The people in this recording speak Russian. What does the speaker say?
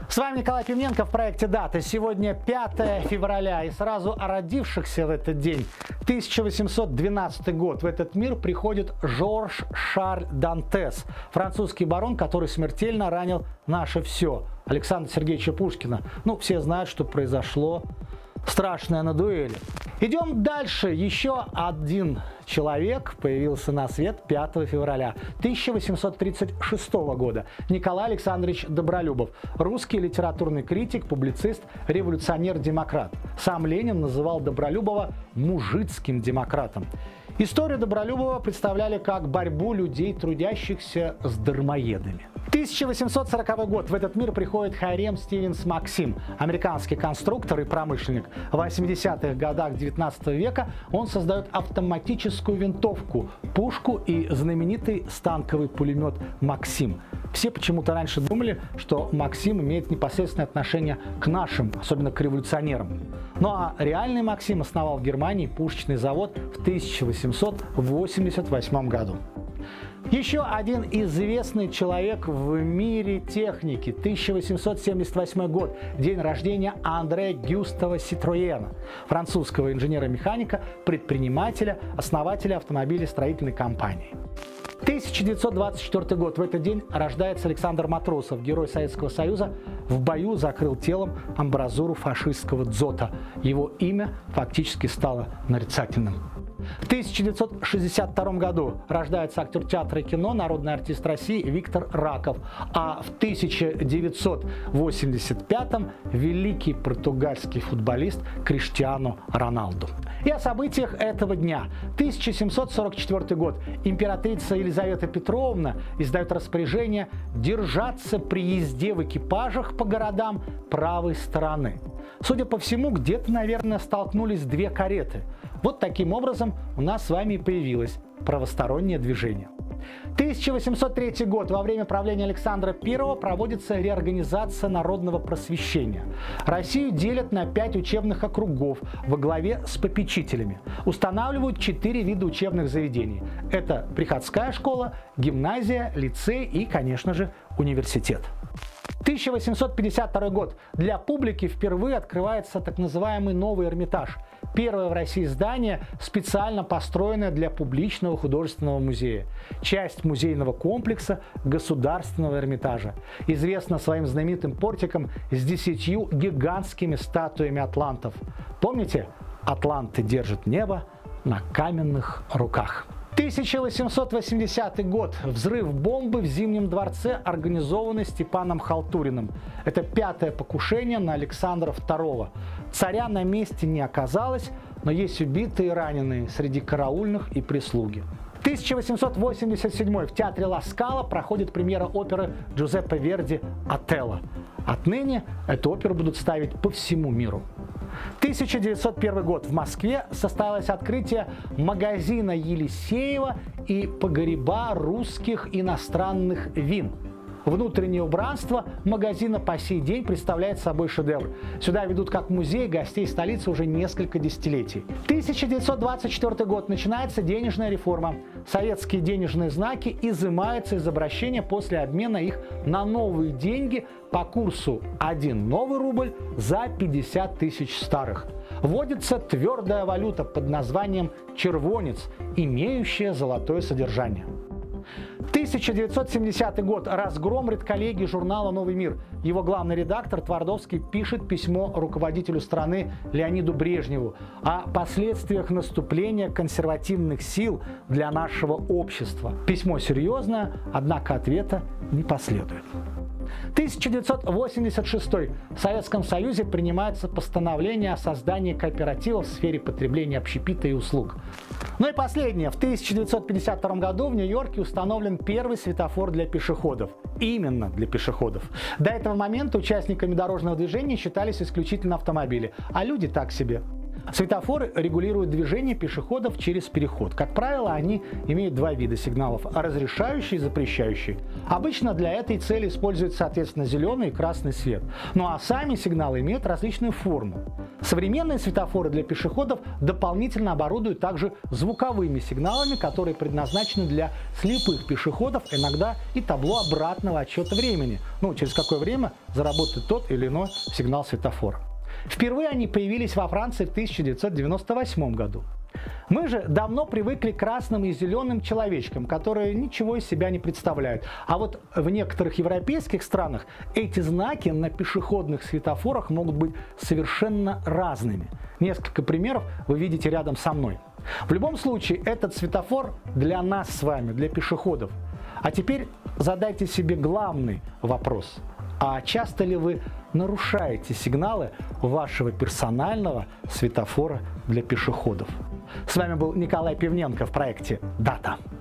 С вами Николай Пивненко в проекте «Дата». Сегодня 5 февраля, и сразу о родившихся в этот день. 1812 год. В этот мир приходит Жорж Шарль Дантес, французский барон, который смертельно ранил наше все – Александра Сергеевича Пушкина. Все знают, что произошло страшное на дуэли. Идем дальше. Еще один человек появился на свет 5 февраля 1836 года. Николай Александрович Добролюбов. Русский литературный критик, публицист, революционер-демократ. Сам Ленин называл Добролюбова мужицким демократом. Историю Добролюбова представляли как борьбу людей, трудящихся с дармоедами. 1840 год. В этот мир приходит Хайрем Стивенс Максим, американский конструктор и промышленник. В 80-х годах 19 века он создает автоматическую винтовку, пушку и знаменитый станковый пулемет «Максим». Все почему-то раньше думали, что «Максим» имеет непосредственное отношение к нашим, особенно к революционерам. А реальный «Максим» основал в Германии пушечный завод в 1888 году. Еще один известный человек в мире техники. 1878 год. День рождения Андре Гюстава Ситроена, французского инженера-механика, предпринимателя, основателя автомобилестроительной компании. 1924 год. В этот день рождается Александр Матросов, герой Советского Союза. В бою закрыл телом амбразуру фашистского дзота. Его имя фактически стало нарицательным. В 1962 году рождается актер театра и кино, народный артист России Виктор Раков. А в 1985 великий португальский футболист Криштиану Роналду. И о событиях этого дня. 1744 год. Императрица Елизавета Петровна издает распоряжение держаться при езде в экипажах по городам правой стороны. Судя по всему, где-то, наверное, столкнулись две кареты. Вот таким образом у нас с вами и появилось правостороннее движение. 1803 год. Во время правления Александра I проводится реорганизация народного просвещения. Россию делят на 5 учебных округов во главе с попечителями. Устанавливают 4 вида учебных заведений. Это приходская школа, гимназия, лицей и, конечно же, университет. 1852 год. Для публики впервые открывается так называемый Новый Эрмитаж. Первое в России здание, специально построенное для публичного художественного музея. Часть музейного комплекса Государственного Эрмитажа. Известна своим знаменитым портиком с 10 гигантскими статуями атлантов. Помните? Атланты держат небо на каменных руках. 1880 год. Взрыв бомбы в Зимнем дворце, организованный Степаном Халтуриным. Это 5-е покушение на Александра II. Царя на месте не оказалось, но есть убитые и раненые среди караульных и прислуги. 1887. В театре Ла Скала проходит премьера оперы Джузеппе Верди «Отелло». Отныне эту оперу будут ставить по всему миру. 1901 год. В Москве состоялось открытие магазина Елисеева и погреба русских иностранных вин. Внутреннее убранство магазина по сей день представляет собой шедевр. Сюда ведут как музей гостей столицы уже несколько десятилетий. 1924 год. Начинается денежная реформа. Советские денежные знаки изымаются из обращения после обмена их на новые деньги по курсу 1 новый рубль за 50 тысяч старых. Вводится твердая валюта под названием червонец, имеющая золотое содержание. 1970 год. Разгром редколлегии журнала «Новый мир». Его главный редактор Твардовский пишет письмо руководителю страны Леониду Брежневу о последствиях наступления консервативных сил для нашего общества. Письмо серьезное, однако ответа не последует. 1986. В Советском Союзе принимается постановление о создании кооператива в сфере потребления общепита и услуг. И последнее. В 1952 году в Нью-Йорке установлен первый светофор для пешеходов. Именно для пешеходов. До этого момента участниками дорожного движения считались исключительно автомобили, а люди так себе. Светофоры регулируют движение пешеходов через переход. Как правило, они имеют два вида сигналов – разрешающий и запрещающий. Обычно для этой цели используют, соответственно, зеленый и красный свет. Ну а сами сигналы имеют различную форму. Современные светофоры для пешеходов дополнительно оборудуют также звуковыми сигналами, которые предназначены для слепых пешеходов, иногда и табло обратного отсчета времени. Ну, через какое время заработает тот или иной сигнал светофора. Впервые они появились во Франции в 1998 году. Мы же давно привыкли к красным и зеленым человечкам, которые ничего из себя не представляют. А вот в некоторых европейских странах эти знаки на пешеходных светофорах могут быть совершенно разными. Несколько примеров вы видите рядом со мной. В любом случае, этот светофор для нас с вами, для пешеходов. А теперь задайте себе главный вопрос. А часто ли вы нарушаете сигналы вашего персонального светофора для пешеходов? С вами был Николай Пивненко в проекте «Дата».